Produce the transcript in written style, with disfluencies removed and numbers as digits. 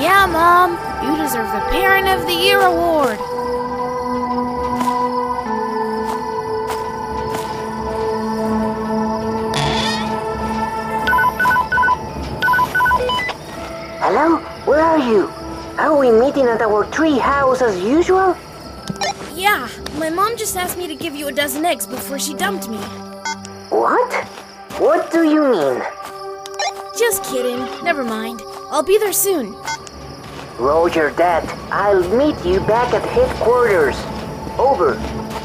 Yeah, Mom, you deserve the Parent of the Year award. Hello? Where are you? Are we meeting at our tree house as usual? Yeah, my mom just asked me to give you a dozen eggs before she dumped me. What? What do you mean? Just kidding. Never mind. I'll be there soon. Roger that. I'll meet you back at headquarters. Over.